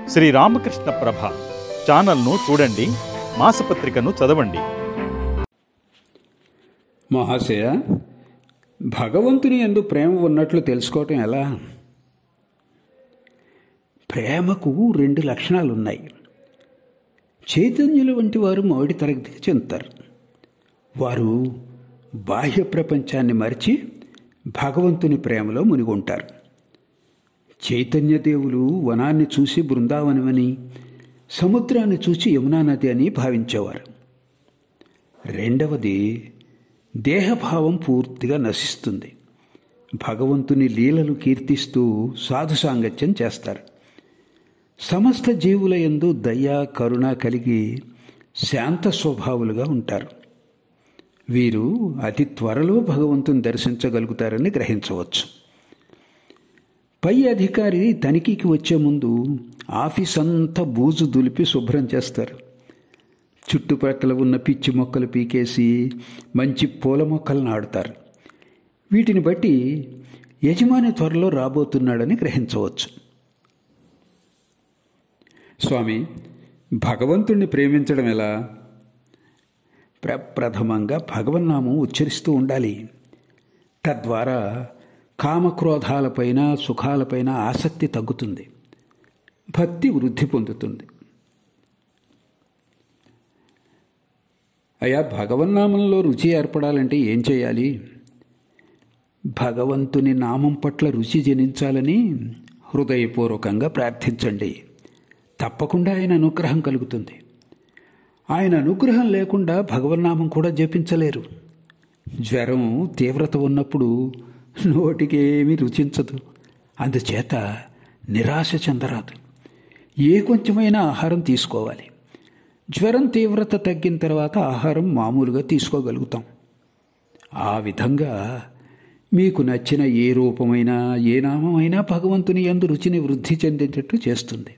శ్రీ రామకృష్ణ ప్రభ ఛానల్ను చూడండి, మాసపత్రికను చదవండి. మహాశయ, భగవంతుని యందు ప్రేమ ఉన్నట్లు తెలుసుకోవటం ఎలా? ప్రేమకు 2 లక్షణాలున్నాయి. చైతన్యుల వంటి వారు మొదటి తరగతికి చెందుతారు. వారు బాహ్య ప్రపంచాన్ని మరిచి భగవంతుని ప్రేమలో మునిగుంటారు. చైతన్యదేవులు వనాన్ని చూసి బృందావనమని, సముద్రాన్ని చూసి యమునా నది అని భావించేవారు. రెండవది, దేహభావం పూర్తిగా నశిస్తుంది. భగవంతుని లీలలు కీర్తిస్తూ సాధు సాంగత్యం చేస్తారు. సమస్త జీవుల యందు దయ, కరుణ కలిగి శాంత స్వభావులుగా ఉంటారు. వీరు అతి త్వరలో భగవంతుని దర్శించగలుగుతారని గ్రహించవచ్చు. పై అధికారి తనిఖీకి వచ్చే ముందు ఆఫీస్ అంతా బూజు దులిపి శుభ్రం చేస్తారు. చుట్టుపక్కల ఉన్న పిచ్చి మొక్కలు పీకేసి మంచి పూల మొక్కలు నాటుతారు. వీటిని బట్టి యజమాని త్వరలో రాబోతున్నాడని గ్రహించవచ్చు. స్వామి, భగవంతుణ్ణి ప్రేమించడం ఎలా? ప్రప్రథమంగా భగవన్నామం ఉచ్చరిస్తూ ఉండాలి. తద్వారా కామక్రోధాలపైన, సుఖాలపైన ఆసక్తి తగ్గుతుంది, భక్తి వృద్ధి పొందుతుంది. అయా, భగవన్నామంలో రుచి ఏర్పడాలంటే ఏం చేయాలి? భగవంతుని నామం పట్ల రుచి జనించాలని హృదయపూర్వకంగా ప్రార్థించండి. తప్పకుండా ఆయన అనుగ్రహం కలుగుతుంది. ఆయన అనుగ్రహం లేకుండా భగవన్నామం కూడా జపించలేరు. జ్వరం తీవ్రత ఉన్నప్పుడు నోటికి ఏమీ రుచించదు. అందుచేత నిరాశ చెందరాదు. ఏ కొంచెమైనా ఆహారం తీసుకోవాలి. జ్వరం తీవ్రత తగ్గిన తర్వాత ఆహారం మామూలుగా తీసుకోగలుగుతాం. ఆ విధంగా మీకు నచ్చిన ఏ రూపమైనా, ఏ నామమైనా భగవంతుని యందు రుచిని వృద్ధి చెందేటట్టు చేస్తుంది.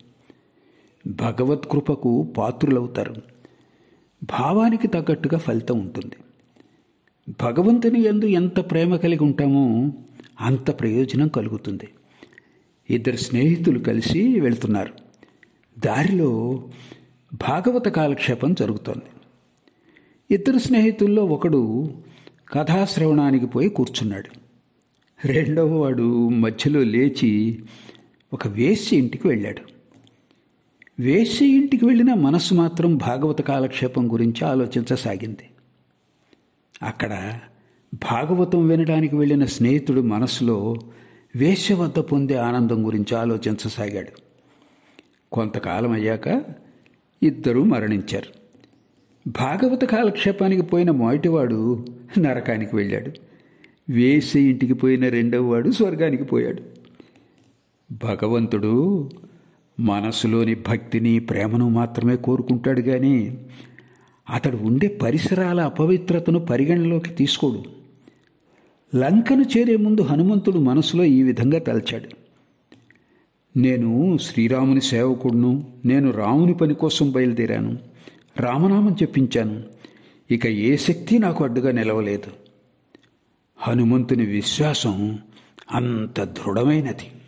భగవత్కృపకు పాత్రులవుతారు. భావానికి తగ్గట్టుగా ఫలితం ఉంటుంది. భగవంతుని యందు ఎంత ప్రేమ కలిగి ఉంటామో అంత ప్రయోజనం కలుగుతుంది. 2 స్నేహితులు కలిసి వెళ్తున్నారు. దారిలో భాగవత కాలక్షేపం జరుగుతోంది. 2 స్నేహితుల్లో ఒకడు కథాశ్రవణానికి పోయి కూర్చున్నాడు. రెండవ వాడు మధ్యలో లేచి ఒక వేశ్య ఇంటికి వెళ్ళాడు. వేశ్య ఇంటికి వెళ్ళిన మనస్సు మాత్రం భాగవత కాలక్షేపం గురించి ఆలోచించసాగింది. అక్కడ భాగవతం వినడానికి వెళ్ళిన స్నేహితుడు మనస్సులో వేశ్య వద్ద పొందే ఆనందం గురించి ఆలోచించసాగాడు. కొంతకాలం అయ్యాక ఇద్దరూ మరణించారు. భాగవత కాలక్షేపానికి పోయిన మొదటివాడు నరకానికి వెళ్ళాడు. వేశ్య ఇంటికి పోయిన రెండవ వాడు స్వర్గానికి పోయాడు. భగవంతుడు మనసులోని భక్తిని, ప్రేమను మాత్రమే కోరుకుంటాడు కానీ అతడు ఉండే పరిసరాల అపవిత్రతను పరిగణలోకి తీసుకోడు. లంకను చేరే ముందు హనుమంతుడు మనసులో ఈ విధంగా తలచాడు: నేను శ్రీరాముని సేవకుడును, నేను రాముని పని కోసం బయలుదేరాను, రామనామం చెప్పించాను, ఇక ఏ శక్తి నాకు అడ్డుగా నిలవలేదు. హనుమంతుని విశ్వాసం అంత దృఢమైనది.